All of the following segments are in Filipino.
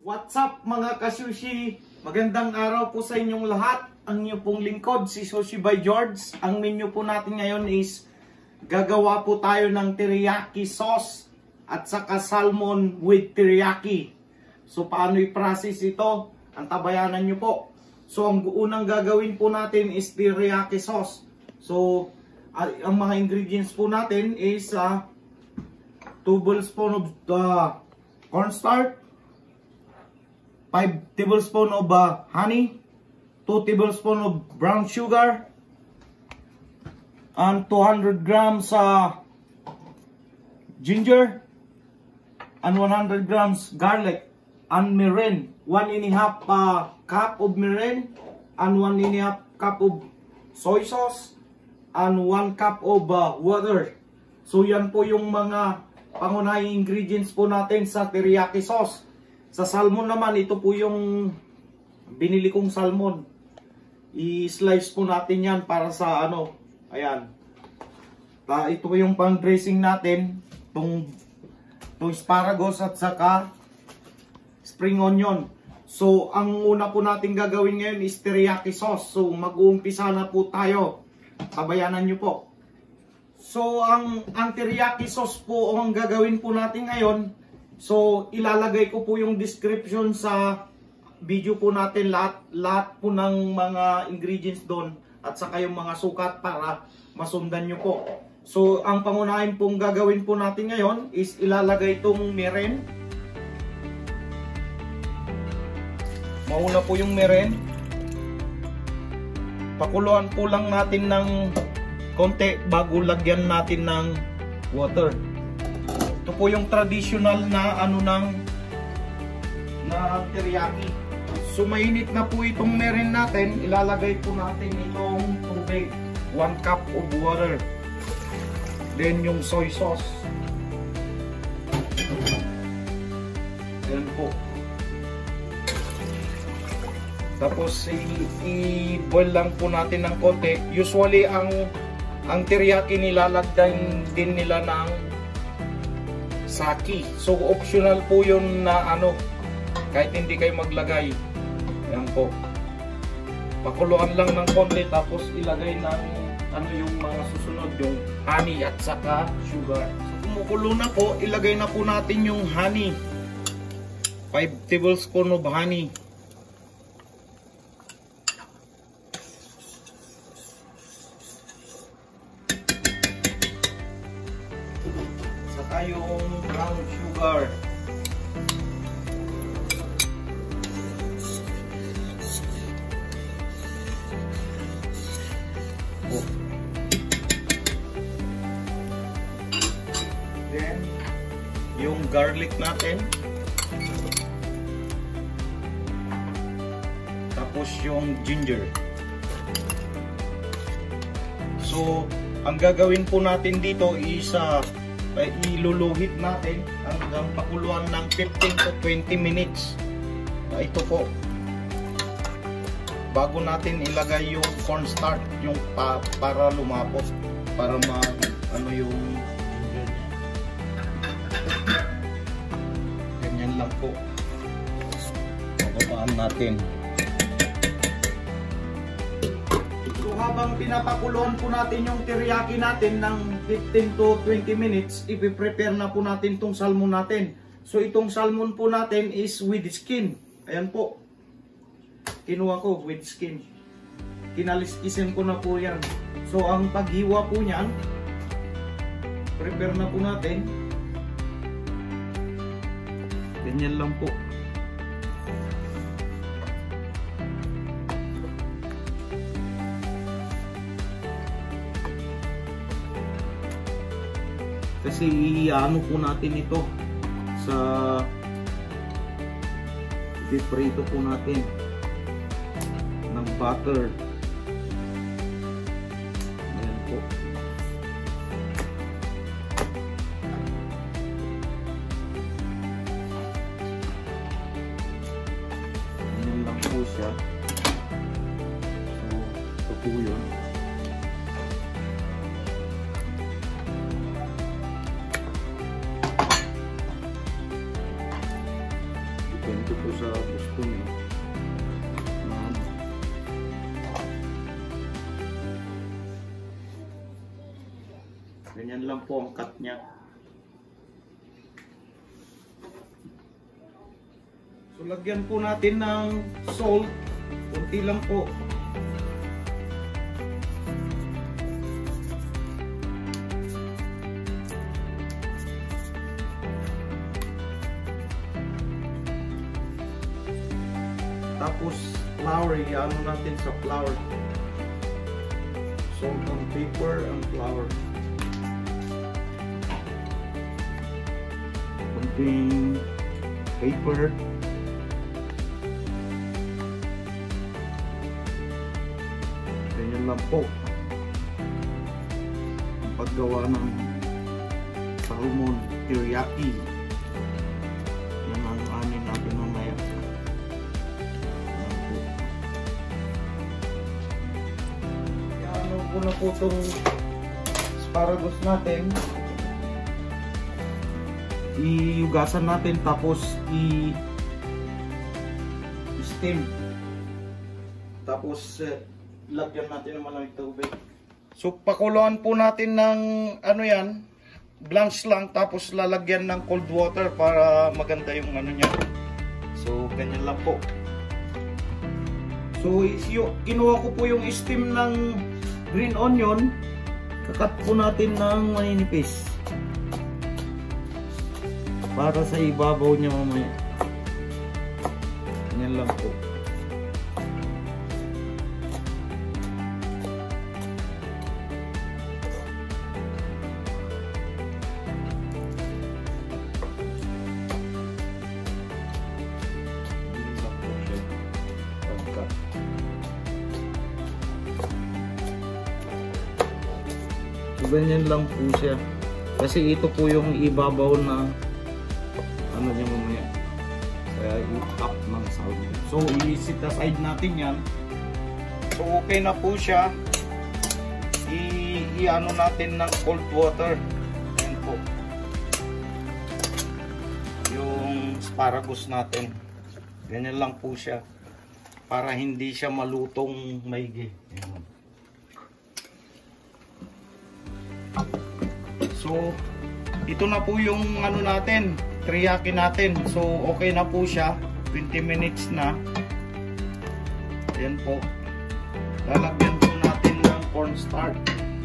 What's up mga ka-sushi? Magandang araw po sa inyong lahat. Ang inyo pong lingkod, si Sushi by George. Ang menu po natin ngayon is gagawa po tayo ng teriyaki sauce at saka salmon with teriyaki. So paano i-process ito? Antabayanan nyo po. So ang unang gagawin po natin is teriyaki sauce. So ang mga ingredients po natin is 2 tablespoons of cornstarch, 5 tablespoons of honey, 2 tablespoons of brown sugar, and 200 grams ginger, and 100 grams garlic, and mirin, 1½ cup of mirin, and 1½ cup of soy sauce, and 1 cup of water. So yan po yung mga pangunahing ingredients po natin sa teriyaki sauce. Sa salmon naman, ito po yung binili kong salmon. I-slice po natin yan para sa ayan. Ito po yung pang dressing natin, itong asparagus at saka spring onion. So ang una po natin gagawin ngayon is teriyaki sauce. So mag-uumpisa na po tayo. Tabayanan nyo po. So ang teriyaki sauce po ang gagawin po natin ngayon. So ilalagay ko po yung description sa video po natin, lahat po ng mga ingredients doon at saka yung mga sukat para masundan nyo po. So ang pangunahin pong gagawin po natin ngayon is ilalagay itong mirin. Mauna po yung mirin. Pakuluan po lang natin ng konti bago lagyan natin ng water. Ito po yung traditional na teriyaki. So mainit na po itong mirin natin, ilalagay po natin itong tubig, 1 cup of water. Then yung soy sauce. Ayan po. Tapos i-boil lang po natin ng konti. Usually ang teriyaki nilalagyan din nila ng saki. So optional po yun na kahit hindi kayo maglagay. Ayan po. Pakuluan lang ng konti tapos ilagay ng yung mga susunod, yung honey at saka sugar. So kumukulo na po, ilagay na po natin yung honey. 5 tablespoons of honey. Saka yung brown sugar. Then yung garlic natin. Tapos yung ginger. So ang gagawin po natin dito is iluluhit natin hanggang pakuluan ng 15 to 20 minutes. Ito po. Bago natin ilagay yung cornstarch, yung para lumapot, para yung ganyan lang po. Bababaan natin. So habang pinapakuluan po natin yung teriyaki natin ng 15 to 20 minutes, ipiprepare na po natin itong salmon natin. So itong salmon po natin is with skin. Ayan po. Kinuha ko with skin. Kinaliskisin ko na po yan. So ang paghiwa po niyan, prepare na po natin. Ganyan lang po. Kasi po natin ito sa ipiprito po natin ng butter. Ayan po. Ayan lang po siya. So ito po yun. Depende po sa gusto nyo. Ganyan lang po ang cut niya. So lagyan po natin ng salt, kunti lang po. Tapos flour, i-ano natin sa flour. Salt and pepper and flour. Konting paper. Ganyan lang po ang paggawa ng salmon teriyaki. Yan ang anin natin mamaya. Ano po na po itong asparagus natin. Iugasan natin tapos i-steam. Tapos lagyan natin ng malamig tubig. So pakuluan po natin ng ano yan, blanch lang, tapos lalagyan ng cold water para maganda yung ano niya. So ganyan lang po. So kinuha ko po yung steam ng green onion, kakat po natin ng maninipis para sa ibabaw niya mamaya. Ganyan lang po. So, ganyan lang po siya. Kasi ito po yung ibabaw na ano niya mamaya. Kaya i-top ng salmon. So, i-set aside natin yan. So, okay na po siya. I-ano natin ng cold water. Ayan po. Yung asparagus natin. Ganyan lang po siya. Para hindi siya malutong maigi. Ayan. So, ito na po yung ano natin, teriyaki natin. So, okay na po siya. 20 minutes na. Ayan po. Lalagyan po natin ng cornstarch.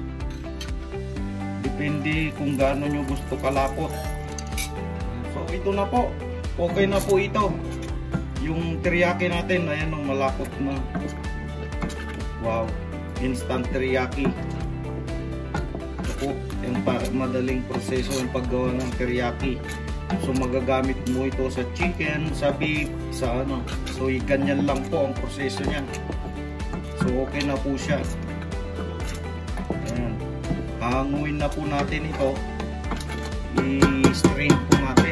Depende kung gaano nyo gusto kalapot. So, ito na po. Okay na po ito. Yung teriyaki natin, ayan ang malapot na. Wow. Instant teriyaki. Ito po. Yung madaling proseso yung paggawa ng teriyaki. So magagamit mo ito sa chicken, sa beef, sa ano. So ganyan lang po ang proseso niya. So okay na po siya. Ayan. Hanguin na po natin ito. I-strain po natin.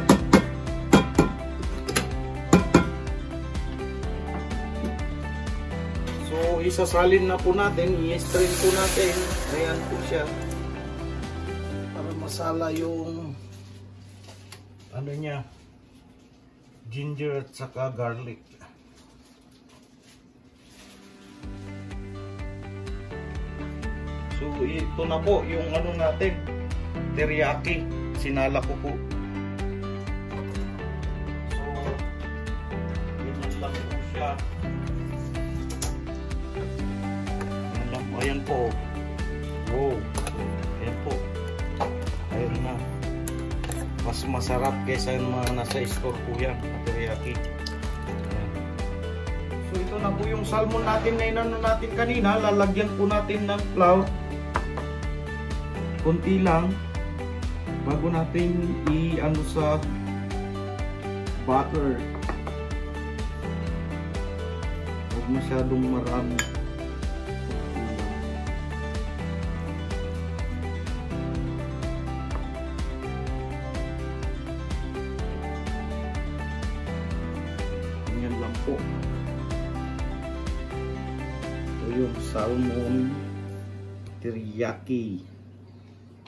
So isasalin na po natin. I-strain po natin. Ayan po siya. Para masala yung ano niya, ginger at saka garlic. So ito na po yung ano natin, teriyaki. Sinala ko po. So ganyan lang po siya. Ayan po. Wow. Ayan po. Ayan na. Mas masarap kaysa yung mga nasa store po yan, teriyaki. Ayan. So ito na po yung salmon natin na inano natin kanina. Lalagyan po natin ng flour. Kunti lang. Bago natin i-ano sa butter. Huwag masyadong marami. Lang po. Ito yung salmon teriyaki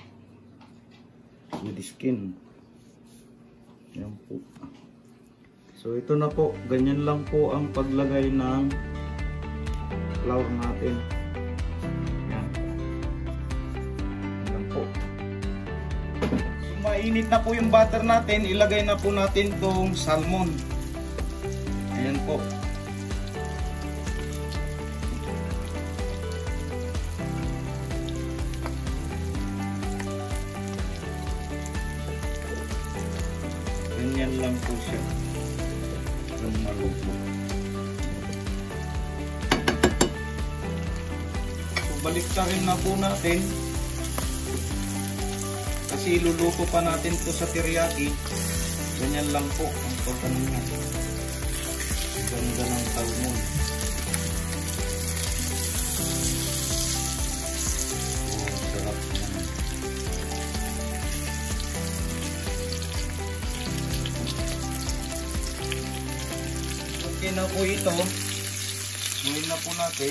with skin. Yan po. So ito na po, ganyan lang po ang paglagay ng flour natin. Yan. Yan po. So mainit na po yung butter natin, ilagay na po natin tong salmon. Ayan po. Ganyan lang po siya. Yung maluto. So baliktarin na po natin. Kasi iluluto pa natin to sa teriyaki. Ganyan lang po ang pagkain niya. Ganda ng salmon. Oh, sarap naman. Okay na po ito. Gawin na po natin.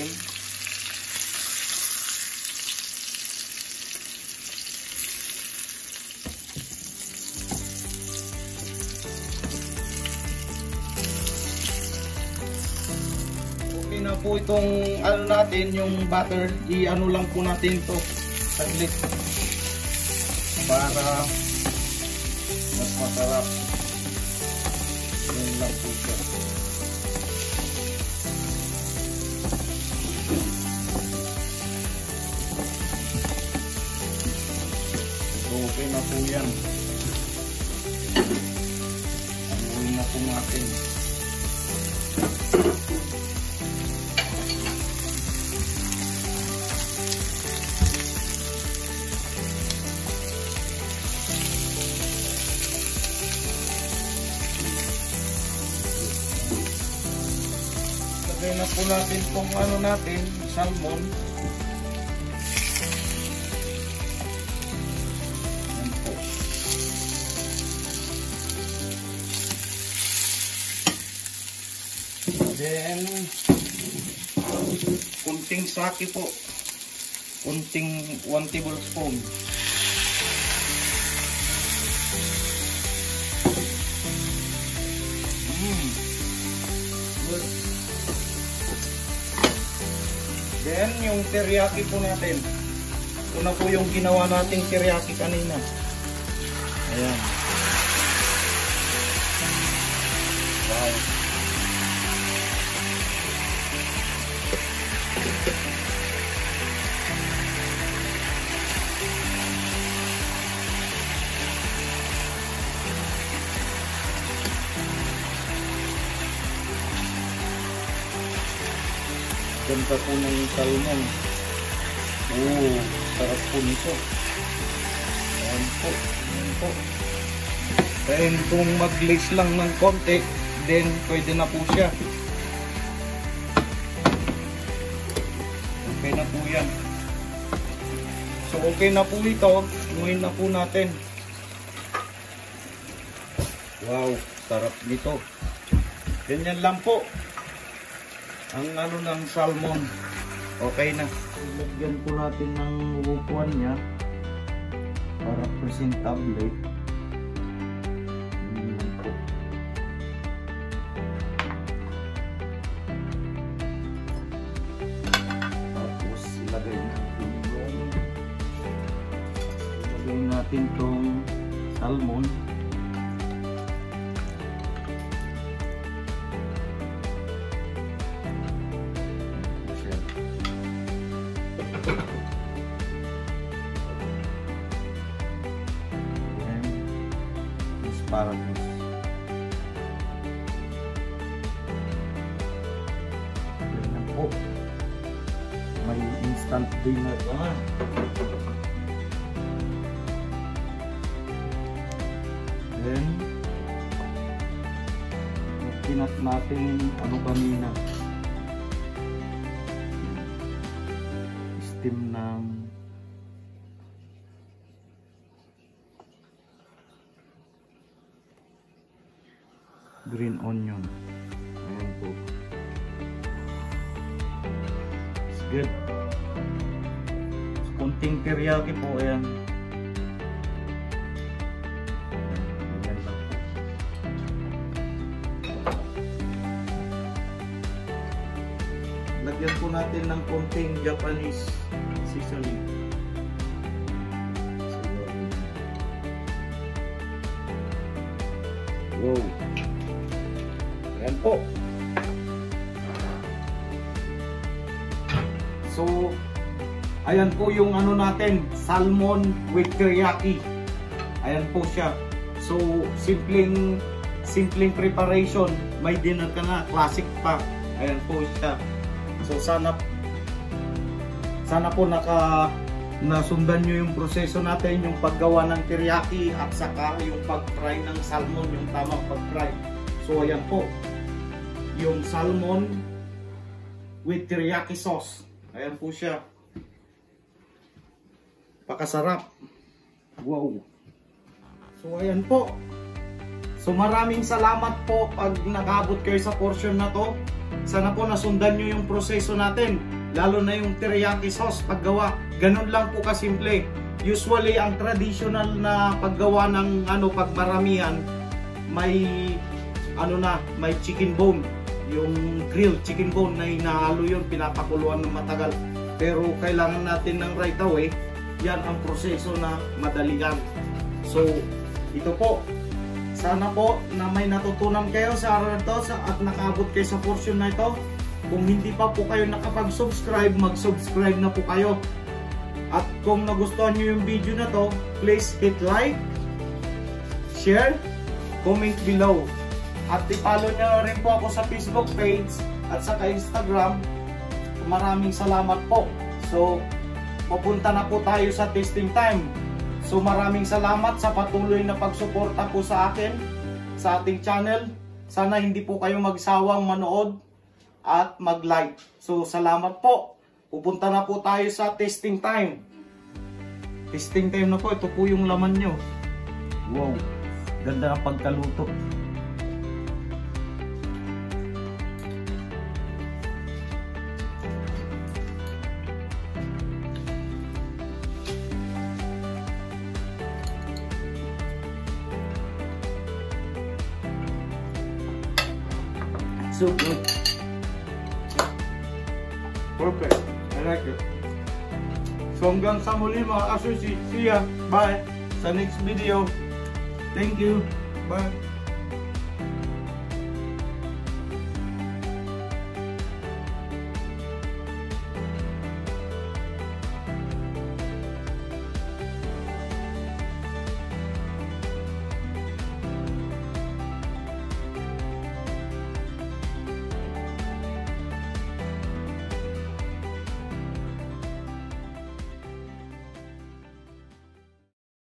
Okay na po itong ano natin, yung butter. I-ano lang po natin ito saglit para mas masarap. Yun lang po siya. Okay na po yan. Anuhin na po natin. Lagay na po natin kung ano natin, salmon. Then, kunting sake po. Kunting 1 tablespoon. Good. Then, yung teriyaki po natin. Ito na po yung ginawa nating teriyaki kanina. Ayan. Wow. Ganda po ng salmon. Oh, sarap po nito. Ayan po. Ayan po. Then kung mag-glaze lang ng konti, then pwede na po siya. Okay na po yan. So okay na po ito. Ngayon na po natin. Wow, sarap nito. Ganyan lang po ang ano ng salmon. Okay na. Lagyan po natin ng upuan niya para presentable. Ganyan po. Tapos ilagay natin tong salmon. Asparagus. Ganyan po. May instant dinner pa. Then pinat natin ano kanina. Steam ng green onion. Ayan po. It's good. Kunting teriyaki po. Ayan. Ayan lang po. Lagyan po natin ng konting Japanese seasoning. Wow. Ayan po. So, ayan po yung ano natin, salmon with teriyaki. Ayan po siya. So, simpleng preparation. May dinner ka na, classic pa. Ayan po siya. So, sana po nasundan nyo yung proseso natin, yung paggawa ng teriyaki at saka yung pag-fry ng salmon, yung tamang pag-fry. So, ayan po. Yung salmon with teriyaki sauce. Ayan po siya. Pakasarap. Wow. So ayan po. So maraming salamat po pag nakaabot kayo sa portion na to. Sana po nasundan nyo yung proseso natin. Lalo na yung teriyaki sauce paggawa. Ganun lang po kasimple. Usually ang traditional na paggawa ng pagmaramihan, may may chicken bone. Yung grilled chicken bone na hinahalo yun, pinapakuluan ng matagal. Pero kailangan natin ng right away. Yan ang proseso na madalian. So, ito po. Sana po na may natutunan kayo sa araw na ito at nakaabot kayo sa portion na ito. Kung hindi pa po kayo nakapag-subscribe, mag-subscribe na po kayo. At kung nagustuhan nyo yung video na to, please hit like, share, comment below. At i-follow nyo rin po ako sa Facebook page at sa Instagram. Maraming salamat po. So, pupunta na po tayo sa testing time. So, maraming salamat sa patuloy na pagsuporta po sa akin, sa ating channel. Sana hindi po kayo magsawang manood at mag-like. So, salamat po. Pupunta na po tayo sa testing time. Testing time na po. Ito po yung laman nyo. Wow. Ganda ng pagkaluto. So good. Perfect. I like it. So hanggang sa muli mga kasushi. See ya. Bye. Sa next video. Thank you. Bye.